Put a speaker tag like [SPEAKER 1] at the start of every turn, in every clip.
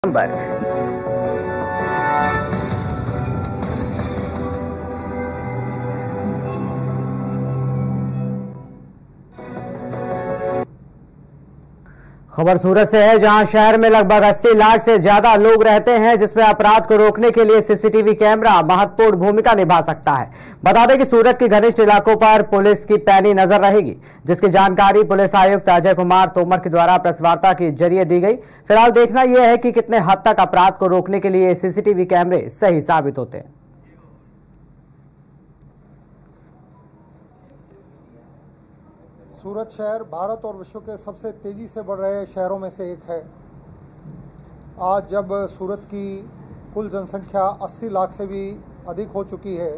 [SPEAKER 1] Number. खबर सूरत से है, जहां शहर में लगभग 80 लाख से ज्यादा लोग रहते हैं, जिसमें अपराध को रोकने के लिए सीसीटीवी कैमरा महत्वपूर्ण भूमिका निभा सकता है। बता दें कि सूरत के घनिष्ठ इलाकों पर पुलिस की पैनी नजर रहेगी, जिसकी जानकारी पुलिस आयुक्त अजय कुमार तोमर के द्वारा प्रेस वार्ता के जरिए दी गई। फिलहाल देखना यह है कि कितने हद तक अपराध को रोकने के लिए सीसीटीवी कैमरे सही साबित होते हैं।
[SPEAKER 2] सूरत शहर भारत और विश्व के सबसे तेज़ी से बढ़ रहे शहरों में से एक है। आज जब सूरत की कुल जनसंख्या 80 लाख से भी अधिक हो चुकी है,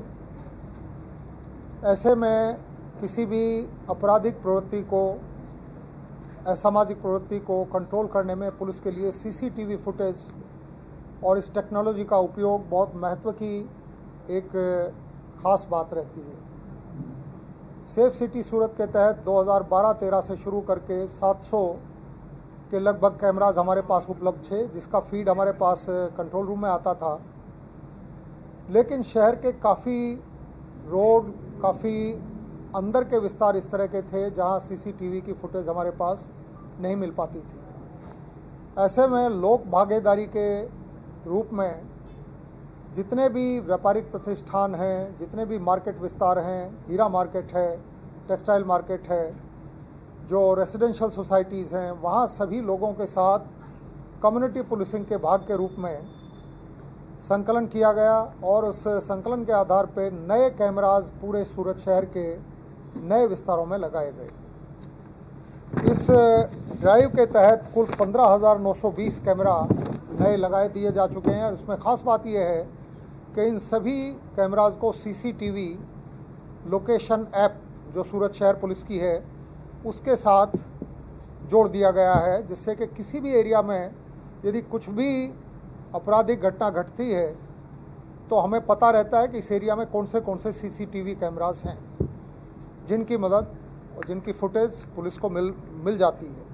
[SPEAKER 2] ऐसे में किसी भी आपराधिक प्रवृत्ति को, असामाजिक प्रवृत्ति को कंट्रोल करने में पुलिस के लिए सीसीटीवी फुटेज और इस टेक्नोलॉजी का उपयोग बहुत महत्व की एक ख़ास बात रहती है। सेफ सिटी सूरत के तहत 2012-13 से शुरू करके 700 के लगभग कैमराज हमारे पास उपलब्ध थे, जिसका फीड हमारे पास कंट्रोल रूम में आता था। लेकिन शहर के काफ़ी रोड, काफ़ी अंदर के विस्तार इस तरह के थे जहां सीसीटीवी की फुटेज हमारे पास नहीं मिल पाती थी। ऐसे में लोक भागीदारी के रूप में जितने भी व्यापारिक प्रतिष्ठान हैं, जितने भी मार्केट विस्तार हैं, हीरा मार्केट है, टेक्सटाइल मार्केट है, जो रेसिडेंशियल सोसाइटीज़ हैं, वहाँ सभी लोगों के साथ कम्युनिटी पुलिसिंग के भाग के रूप में संकलन किया गया और उस संकलन के आधार पर नए कैमराज पूरे सूरत शहर के नए विस्तारों में लगाए गए। इस ड्राइव के तहत कुल 15,920 कैमरा नए लगाए दिए जा चुके हैं। इसमें ख़ास बात यह है कि इन सभी कैमराज को सीसीटीवी लोकेशन ऐप जो सूरत शहर पुलिस की है उसके साथ जोड़ दिया गया है, जिससे कि किसी भी एरिया में यदि कुछ भी आपराधिक घटना घटती है तो हमें पता रहता है कि इस एरिया में कौन से सीसीटीवी कैमराज हैं, जिनकी मदद और जिनकी फुटेज पुलिस को मिल जाती है।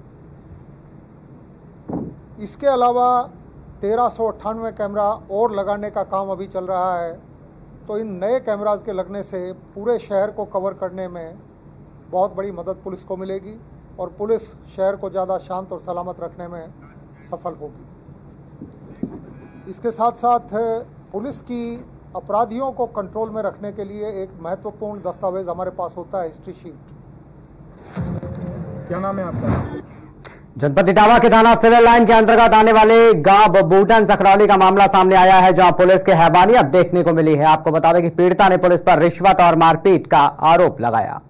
[SPEAKER 2] इसके अलावा 1398 कैमरा और लगाने का काम अभी चल रहा है। तो इन नए कैमराज के लगने से पूरे शहर को कवर करने में बहुत बड़ी मदद पुलिस को मिलेगी और पुलिस शहर को ज़्यादा शांत और सलामत रखने में सफल होगी। इसके साथ साथ पुलिस की अपराधियों को कंट्रोल में रखने के लिए एक महत्वपूर्ण दस्तावेज़ हमारे पास होता है, हिस्ट्री शीट।
[SPEAKER 3] क्या नाम है आपका?
[SPEAKER 1] जनपद इटावा के थाना सिविल लाइन के अंतर्गत आने वाले गांव बूटन सकरौली का मामला सामने आया है, जहां पुलिस की हैवानियत देखने को मिली है। आपको बता दें कि पीड़िता ने पुलिस पर रिश्वत और मारपीट का आरोप लगाया।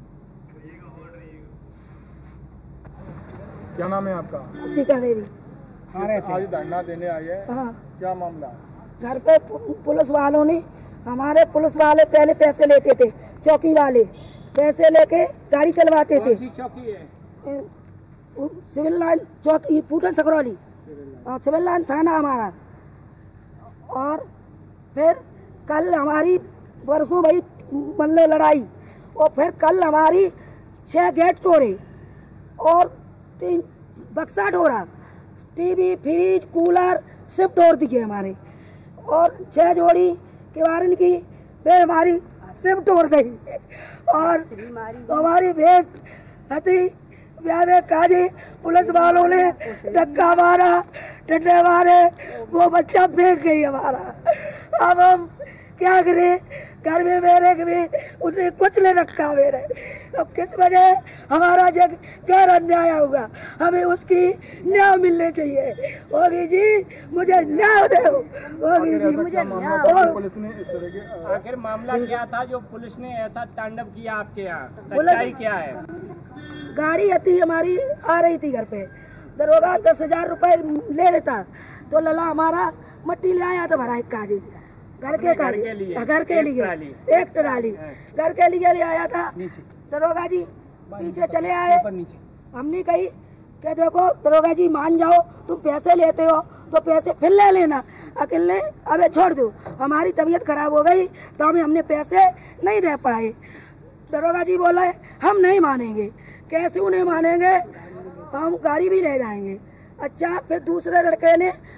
[SPEAKER 3] क्या नाम है आपका?
[SPEAKER 4] सीता देवी।
[SPEAKER 3] आज धरना देने आई है, क्या मामला?
[SPEAKER 4] घर पे पुलिस वालों ने, हमारे पुलिस वाले पहले पैसे लेते थे, चौकी वाले पैसे लेके गाड़ी चलवाते थे।
[SPEAKER 3] चौकी है?
[SPEAKER 4] सिविल लाइन चौकी बूटन सकरौली, सिविल लाइन थाना हमारा। और फिर कल हमारी परसों भाई मतलब लड़ाई, और फिर कल हमारी 6 गेट तोड़े और 3 बक्सा तोड़ा, टीवी, फ्रिज, कूलर सब तोड़ दिए हमारे, और 6 जोड़ी किवारन की वे हमारी सब तोड़ दी। और हमारी भैंस हती ब्याह काजी पुलिस वालों ने धक्का मारा, डंडे मारे, वो बच्चा फेंक गई हमारा। अब हम क्या करें? घर में मेरे भी उन्हें कुछ ले रखा मेरे। अब किस वजह हमारा जग गैर अन्याय होगा, हमें उसकी न्याय मिलने चाहिए। होगी जी, मुझे न्याय दो। होगी जी, मुझे न्याय।
[SPEAKER 3] पुलिस ने इस तरह के
[SPEAKER 5] आखिर मामला क्या था जो पुलिस ने ऐसा तांडव किया आपके यहाँ? सच्चाई क्या है?
[SPEAKER 4] गाड़ी आती हमारी आ रही थी घर पे, दरोगा 10,000 रुपए ले लेता, तो लला हमारा मट्टी ले आया था भरा एक काजी घर के लिए एक ट्राली घर के लिए ले आया था। दरोगा जी पीछे चले आए, हमने कही कि देखो दरोगा जी मान जाओ, तुम पैसे लेते हो तो पैसे फिर ले लेना, अकेले अबे छोड़ दो। हमारी तबीयत खराब हो गई तो हमने पैसे नहीं दे पाए। दरोगा जी बोला हम नहीं मानेंगे। कैसे उन्हें मानेंगे? हम गाड़ी भी ले जाएंगे। अच्छा, फिर दूसरे लड़के ने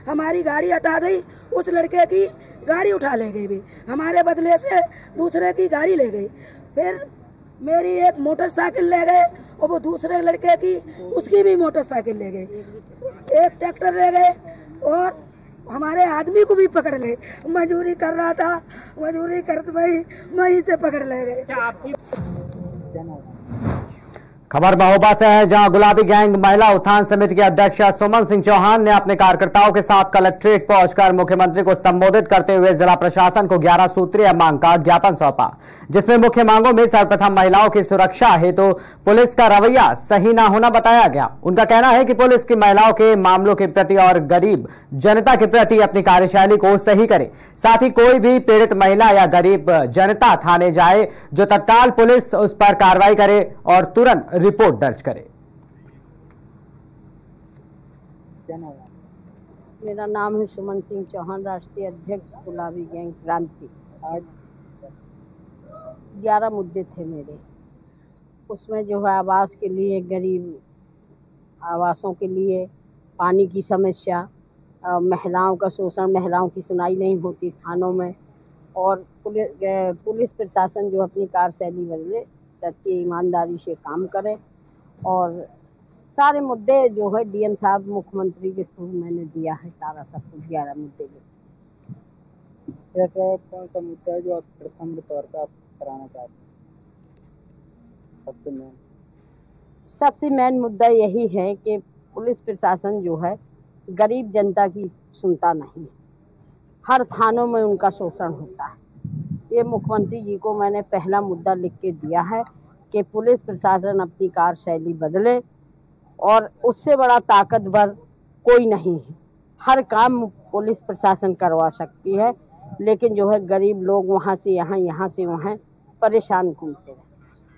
[SPEAKER 4] हमारी गाड़ी हटा दी, उस लड़के की गाड़ी उठा ले गई भी, हमारे बदले से दूसरे की गाड़ी ले गई। फिर मेरी एक मोटरसाइकिल ले गए और वो दूसरे लड़के की उसकी भी मोटरसाइकिल ले गए, एक ट्रैक्टर ले गए और हमारे आदमी को भी पकड़ ले। मजदूरी कर रहा था, मजदूरी करते वहीं से पकड़ ले गए।
[SPEAKER 1] खबर महोबा से है, जहां गुलाबी गैंग महिला उत्थान समिति के अध्यक्ष सुमन सिंह चौहान ने अपने कार्यकर्ताओं के साथ कलेक्ट्रेट पहुंचकर मुख्यमंत्री को संबोधित करते हुए जिला प्रशासन को 11 सूत्रीय मांग का ज्ञापन सौंपा, जिसमें मुख्य मांगों में सर्वप्रथम महिलाओं की सुरक्षा हेतु पुलिस का रवैया सही न होना बताया गया। उनका कहना है कि पुलिस की महिलाओं के मामलों के प्रति और गरीब जनता के प्रति अपनी कार्यशैली को सही करे, साथ ही कोई भी पीड़ित महिला या गरीब जनता थाने जाए जो तत्काल पुलिस उस पर कार्रवाई करे और तुरंत रिपोर्ट दर्ज करे।
[SPEAKER 6] मेरा नाम है सुमन सिंह चौहान, राष्ट्रीय अध्यक्ष गुलाबी गैंग क्रांति। आज 11 मुद्दे थे मेरे, उसमें जो है आवास के लिए, गरीब आवासों के लिए, पानी की समस्या, महिलाओं का शोषण, महिलाओं की सुनाई नहीं होती थानों में, और पुलिस प्रशासन जो अपनी कार्यशैली बदले, सच्ची ईमानदारी से काम करे, और सारे मुद्दे जो है डीएम साहब मुख्यमंत्री के थ्रू मैंने दिया है सारा सब कुछ 11 मुद्दे में।
[SPEAKER 3] ऐसा कौन सा मुद्दा है जो आप प्रथम तौर पर आप कराना चाहते हैं?
[SPEAKER 6] सबसे मेन मुद्दा यही है कि पुलिस प्रशासन जो है गरीब जनता की सुनता नहीं, हर थानों में उनका शोषण होता है। ये मुख्यमंत्री जी को मैंने पहला मुद्दा लिख के दिया है कि पुलिस प्रशासन अपनी कार्यशैली बदले, और उससे बड़ा ताकतवर कोई नहीं है। हर काम पुलिस प्रशासन करवा सकती है, लेकिन जो है गरीब लोग वहाँ से यहाँ, यहाँ से वहाँ परेशान घूमते रहे।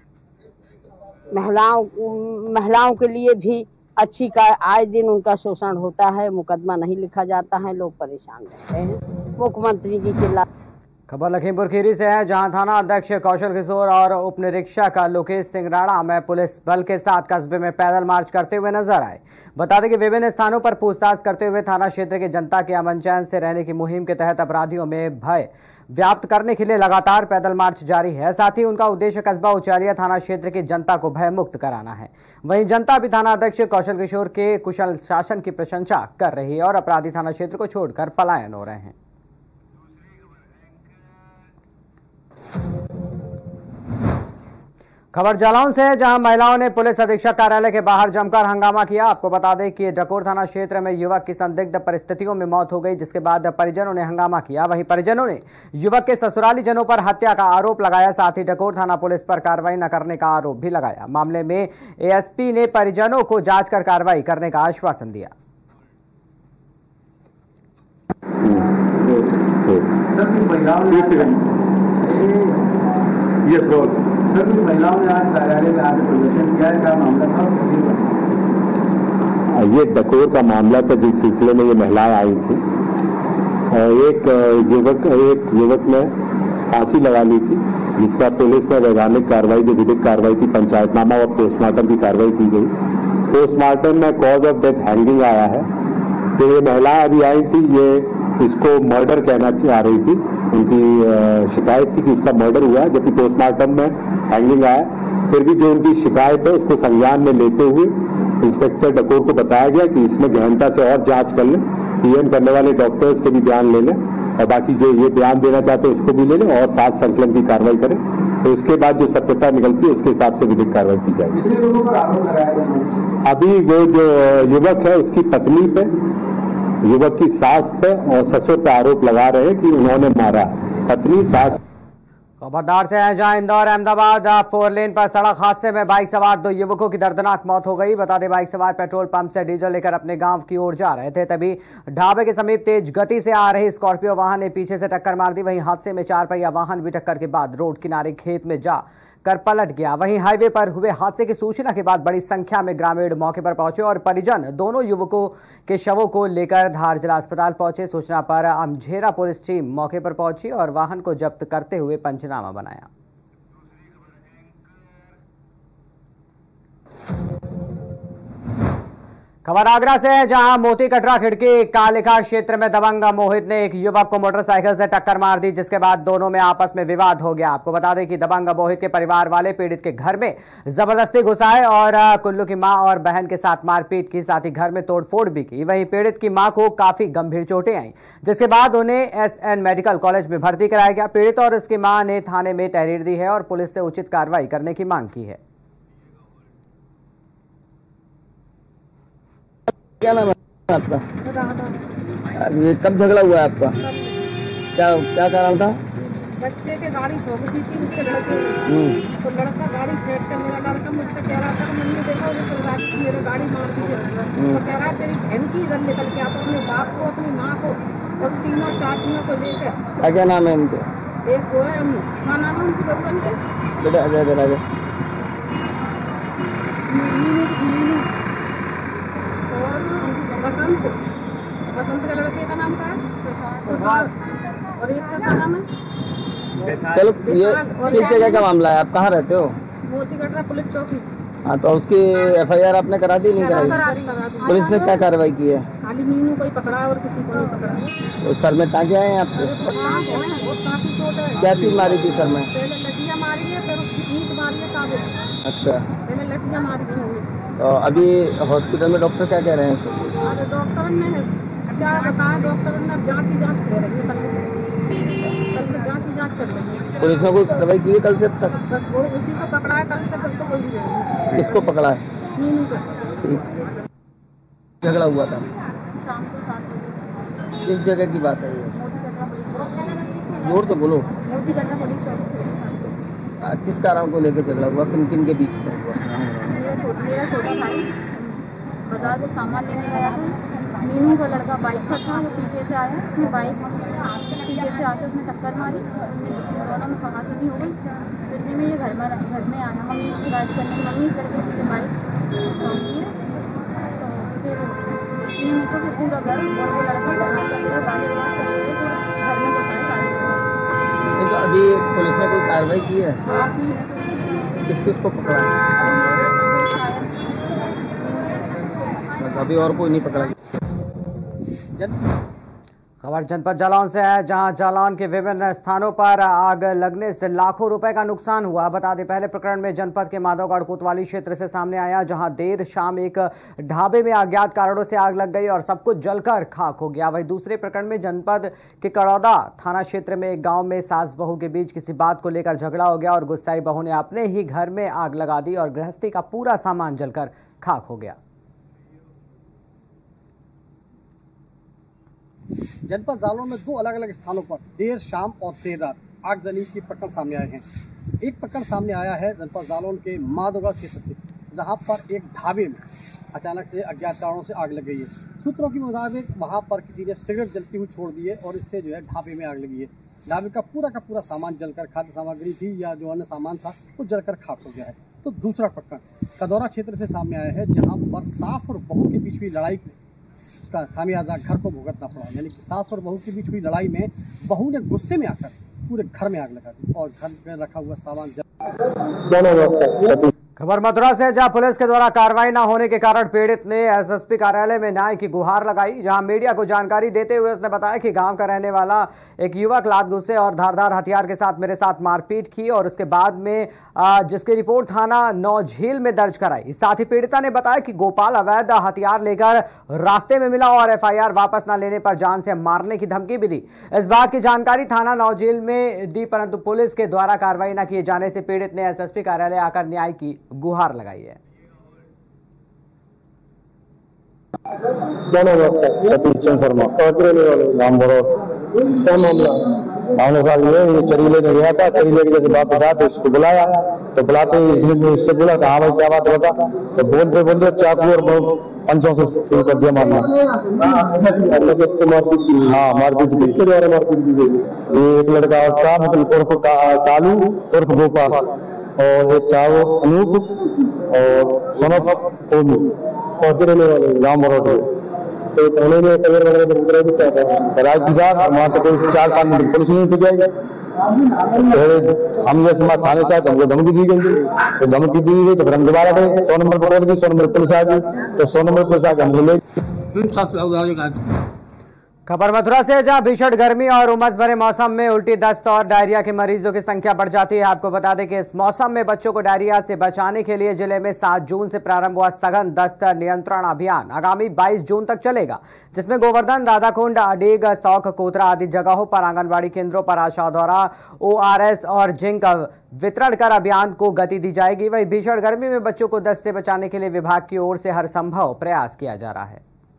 [SPEAKER 6] महिलाओं के लिए भी अच्छी का आए दिन उनका शोषण होता है, मुकदमा नहीं लिखा जाता है, लोग परेशान रहते हैं। मुख्यमंत्री जी चिल्ला।
[SPEAKER 1] खबर लखीमपुर खीरी से है, जहां थाना अध्यक्ष कौशल किशोर और उप निरीक्षक लोकेश सिंह राणा में पुलिस बल के साथ कस्बे में पैदल मार्च करते हुए नजर आए। बता दें कि विभिन्न स्थानों पर पूछताछ करते हुए थाना क्षेत्र की जनता के अमन चैन से रहने की मुहिम के तहत अपराधियों में भय व्याप्त करने के लिए लगातार पैदल मार्च जारी है। साथ ही उनका उद्देश्य कस्बा उचालिया थाना क्षेत्र की जनता को भय मुक्त कराना है। वहीं जनता भी थाना अध्यक्ष कौशल किशोर के कुशल शासन की प्रशंसा कर रही है और अपराधी थाना क्षेत्र को छोड़कर पलायन हो रहे हैं। खबर जालौन से है, जहां महिलाओं ने पुलिस अधीक्षक कार्यालय के बाहर जमकर हंगामा किया। आपको बता दें कि डकोर थाना क्षेत्र में युवक की संदिग्ध परिस्थितियों में मौत हो गई, जिसके बाद परिजनों ने हंगामा किया। वहीं परिजनों ने युवक के ससुराली जनों पर हत्या का आरोप लगाया, साथ ही डकोर थाना पुलिस पर कार्रवाई न करने का आरोप भी लगाया। मामले में एएसपी ने परिजनों को जांच कर कार्रवाई करने का आश्वासन दिया।
[SPEAKER 7] महिलाओं ने आज कार्यालय में आकर प्रदर्शन किया है, क्या मामला था? ये डकोर का मामला था, जिस सिलसिले में ये महिलाएं आई थी। एक युवक ने फांसी लगा ली थी, जिसका पुलिस ने वैधानिक कार्रवाई, जो विधिक कार्रवाई थी, पंचायतनामा और पोस्टमार्टम की कार्रवाई की गई। पोस्टमार्टम में कॉज ऑफ डेथ हैंगिंग आया है। जो ये महिलाएं अभी आई थी, ये इसको मर्डर कहना चाह रही थी। उनकी शिकायत थी कि उसका मर्डर हुआ है, जबकि पोस्टमार्टम में हैंगिंग आया। फिर भी जो उनकी शिकायत है उसको संज्ञान में लेते हुए इंस्पेक्टर डकोर को बताया गया कि इसमें गहनता से और जांच कर लें, पीएम करने वाले डॉक्टर्स के भी बयान ले लें, और बाकी जो ये बयान देना चाहते हैं उसको भी ले लें, और साथ संकलन की कार्रवाई करें। तो उसके बाद जो सत्यता निकलती है उसके हिसाब से विधिक कार्रवाई की जाएगी। अभी वो जो युवक है उसकी पत्नी पे, युवक की सास पे और ससुर पे आरोप लगा रहे हैं कि उन्होंने मारा पत्नी, सास।
[SPEAKER 1] खबरदार से है, जहां इंदौर अहमदाबाद 4 लेन पर सड़क हादसे में बाइक सवार 2 युवकों की दर्दनाक मौत हो गई। बता दें, बाइक सवार पेट्रोल पंप से डीजल लेकर अपने गांव की ओर जा रहे थे, तभी ढाबे के समीप तेज गति से आ रही स्कॉर्पियो वाहन ने पीछे से टक्कर मार दी। वहीं हादसे में 4 पहिया वाहन भी टक्कर के बाद रोड किनारे खेत में जा कर पलट गया। वहीं हाईवे पर हुए हादसे की सूचना के बाद बड़ी संख्या में ग्रामीण मौके पर पहुंचे और परिजन दोनों युवकों के शवों को लेकर धार जिला अस्पताल पहुंचे। सूचना पर अमझेरा पुलिस टीम मौके पर पहुंची और वाहन को जब्त करते हुए पंचनामा बनाया। खबर आगरा से है, जहां मोती कटरा खिड़की कालिका क्षेत्र में दबंग मोहित ने एक युवक को मोटरसाइकिल से टक्कर मार दी, जिसके बाद दोनों में आपस में विवाद हो गया। आपको बता दें कि दबंग मोहित के परिवार वाले पीड़ित के घर में जबरदस्ती घुस आए और कुल्लू की मां और बहन के साथ मारपीट की, साथ ही घर में तोड़फोड़ भी की। वहीं पीड़ित की मां को काफी गंभीर चोटें आई, जिसके बाद उन्हें SN मेडिकल कॉलेज में भर्ती कराया गया। पीड़ित और उसकी मां ने थाने में तहरीर दी है और पुलिस से उचित कार्रवाई करने की मांग की है।
[SPEAKER 8] क्या नाम है आपका? ये कब झगड़ा हुआ है आपका? क्या क्या कारण था?
[SPEAKER 9] बच्चे के गाड़ी ठोक दी थी उसके लड़के ने, तो लड़का गाड़ी फेंक के, मेरा लड़का मुझसे कह रहा था मम्मी देखो मेरे गाड़ी मार दी, तो कह रहा तेरी बहन की इधर निकल के आता, अपने बाप को अपनी माँ को और तीनों चाचियों को लेकर।
[SPEAKER 8] क्या नाम है इनके?
[SPEAKER 9] एक वो है, क्या नाम है उनकी बहन के?
[SPEAKER 8] बेटा अजय
[SPEAKER 9] और बसंत का लड़के का नाम क्या है? और एक का क्या नाम है?
[SPEAKER 8] चलो ये किस जगह का मामला है? आप कहाँ रहते हो?
[SPEAKER 9] मोती कटरा पुलिस चौकी।
[SPEAKER 8] हाँ, तो उसकी FIR आपने करा दी नहीं कराई? पुलिस ने क्या कार्रवाई की है?
[SPEAKER 9] खाली मीनू को ही पकड़ा और किसी को नहीं पकड़ा।
[SPEAKER 8] तो सर में टाँके आए हैं आपके?
[SPEAKER 9] काफी चोट है।
[SPEAKER 8] क्या चीज मारी थी सर में?
[SPEAKER 9] पहले लठियाँ मारी है, फिर ईंट मारी है साबित।
[SPEAKER 8] अच्छा,
[SPEAKER 9] पहले लठियाँ मारी है।
[SPEAKER 8] तो अभी हॉस्पिटल में डॉक्टर क्या कह रहे हैं?
[SPEAKER 9] अरे डॉक्टर ने क्या बताया, डॉक्टर ने जांच ही जांच कह रही है, कल से जांच ही जांच चल रही है।
[SPEAKER 8] पुलिस ने कोई कार्रवाई की है कल से तक?
[SPEAKER 9] बस वो उसी को पकड़ा है, कल से फिर तो कोई नहीं।
[SPEAKER 8] किसको पकड़ा है?
[SPEAKER 9] मीनू को।
[SPEAKER 8] ठीक, झगड़ा हुआ था
[SPEAKER 9] शाम को 7 बजे।
[SPEAKER 8] किस जगह की बात है ये?
[SPEAKER 9] मोती कटरा पुलिस चौकी।
[SPEAKER 8] जोर तो बोलो।
[SPEAKER 9] मोती कटरा पुलिस चौकी।
[SPEAKER 8] किस कारण को लेकर झगड़ा हुआ? किन किन के बीच में हुआ?
[SPEAKER 9] मेरा छोटा भाई बाजार को सामान लेने गया था, मीनू का लड़का बाइक पर था, वो पीछे से आया, उसने बाइक पीछे से आके उसने टक्कर मारी, दोनों में कहां भी हो गई। इतने में ये घर में आया, मम्मी की बात करने, मम्मी इस लड़के की बाइक पहुँची है, तो फिर इतने में तो फिर पूरा घर और वो लड़का जहाँ कर रहे गाली गलौज कर रहे थे, घर में घुसाए।
[SPEAKER 8] तो अभी पुलिस ने कोई कार्रवाई की है?
[SPEAKER 9] हाँ की है।
[SPEAKER 8] किस किस को पकड़ा है? अभी और कोई नहीं पकड़ा।
[SPEAKER 1] खबर जनपद जालौन से है, जहां जालौन के विभिन्न स्थानों पर आग लगने से लाखों रुपए का नुकसान हुआ। बता दें, पहले प्रकरण में जनपद के माधवगढ़ कोतवाली क्षेत्र से सामने आया, जहां देर शाम एक ढाबे में अज्ञात कारणों से आग लग गई और सब कुछ जलकर खाक हो गया। वहीं दूसरे प्रकरण में जनपद के कड़ौदा थाना क्षेत्र में एक गांव में सास बहू के बीच किसी बात को लेकर झगड़ा हो गया और गुस्साई बहू ने अपने ही घर में आग लगा दी और गृहस्थी का पूरा सामान जलकर खाक हो गया।
[SPEAKER 10] जनपद जालौन में 2 अलग अलग स्थानों पर देर शाम और देर रात आगजनी के प्रकरण सामने आए हैं। एक प्रकरण सामने आया है जनपद जालौन के माधवगढ़ क्षेत्र से, जहां पर एक ढाबे में अचानक से अज्ञात कारणों से आग लग गई है। सूत्रों के मुताबिक वहां पर किसी ने सिगरेट जलती हुई छोड़ दी है और इससे जो है ढाबे में आग लगी है। ढाबे का पूरा सामान जलकर, खाद्य सामग्री थी या जो अन्य सामान था वो जलकर खाक हो गया है। तो दूसरा प्रकरण कदौरा क्षेत्र से सामने आया है, जहाँ पर सास और बहू के बीच हुई लड़ाई का खामियाजा घर को भुगतना पड़ा। यानी कि सास और बहू के बीच हुई लड़ाई में बहू ने गुस्से में आकर पूरे घर में आग लगा दी और घर में रखा हुआ सामान
[SPEAKER 1] खबर मथुरा से, जहां पुलिस के द्वारा कार्रवाई न होने के कारण पीड़ित ने SSP कार्यालय में न्याय की गुहार लगाई। जहां मीडिया को जानकारी देते हुए उसने बताया कि गांव का रहने वाला एक युवक लात गुस्से और धारदार हथियार के साथ मेरे साथ मारपीट की और उसके बाद में जिसकी रिपोर्ट थाना नौझील में दर्ज कराई। साथ ही पीड़िता ने बताया कि गोपाल अवैध हथियार लेकर रास्ते में मिला और FIR वापस न लेने पर जान से मारने की धमकी भी दी। इस बात की जानकारी थाना नौझील में दी, परंतु पुलिस के द्वारा कार्रवाई न किए जाने से पीड़ित ने SSP कार्यालय आकर न्याय की गुहार लगाई है।
[SPEAKER 7] सतीश चंद्र शर्मा, नाम बोलो। क्या मामला? मामला साल ये चरी लेने गया था, चरी लेके जैसे वापस आया तो उसको बुलाया, तो बुलाते ही इसने उससे बोला था हाँ भाई क्या बात बता, तो बोलते चाकू और पंचों से शुरू कर दिया मारना। हाँ मारपीट की। ये एक लड़का और था, मतलब उर्फ कालू उर्फ गोपाल और एक था वो अनूप और सोनफ ओमी और गाँव मरोड़। तो थाने में कलर वगैरह राज की साथ वहाँ तो कोई 4-5 दिन पुलिस नहीं थी गई।
[SPEAKER 11] तो हम जैसे हमारे थाने से आए तो हमको धमकी दी गई, तो धमकी दी गई तो फिर हम दोबारा गए 100 नंबर पर पहुंच गए, 100 नंबर पुलिस आ गई, तो 100 नंबर पुलिस आके हमको ले।
[SPEAKER 1] खबर मथुरा से, जहां भीषण गर्मी और उमस भरे मौसम में उल्टी, दस्त और डायरिया के मरीजों की संख्या बढ़ जाती है। आपको बता दें कि इस मौसम में बच्चों को डायरिया से बचाने के लिए जिले में 7 जून से प्रारंभ हुआ सघन दस्त नियंत्रण अभियान आगामी 22 जून तक चलेगा, जिसमें गोवर्धन, राधाकुंड, अडीग, सौख, कोतरा आदि जगहों पर आंगनबाड़ी केंद्रों पर आशा द्वारा ORS और जिंक वितरण कर अभियान को गति दी जाएगी। वहीं भीषण गर्मी में बच्चों को दस्त से बचाने के लिए विभाग की ओर से हर संभव प्रयास किया जा रहा है।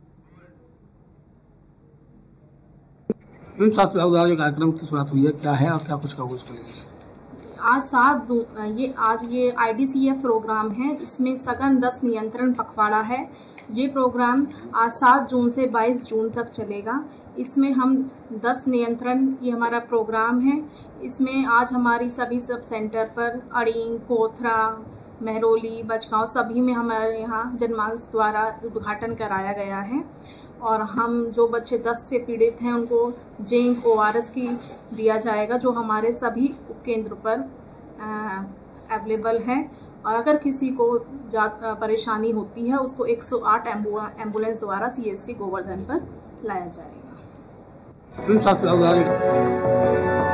[SPEAKER 12] स्वास्थ्य विभाग द्वारा जो कार्यक्रम की शुरुआत हुई है, क्या है और क्या कुछ कहोगे इसके लिए?
[SPEAKER 13] आज ये IDCF प्रोग्राम है, इसमें सघन दस्त नियंत्रण पखवाड़ा है। ये प्रोग्राम आज 7 जून से 22 जून तक चलेगा। इसमें हम दस्त नियंत्रण, ये हमारा प्रोग्राम है। इसमें आज हमारी सभी सब सेंटर पर अड़ींग, कोथरा, महरौली, बचगांव सभी में हमारे यहाँ जनमानस द्वारा उद्घाटन कराया गया है। और हम जो बच्चे दस्त से पीड़ित हैं उनको जिंक, ORS की दिया जाएगा, जो हमारे सभी उपकेंद्र पर अवेलेबल है। और अगर किसी को परेशानी होती है उसको 108 एम्बुलेंस द्वारा CHC गोवर्धन पर लाया जाएगा।
[SPEAKER 12] स्वास्थ्य विभाग